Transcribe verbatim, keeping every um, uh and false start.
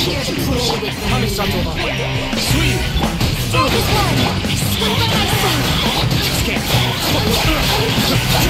here to play with me. Kamisato. Sweet. Focus one. Swing by my side. Scan.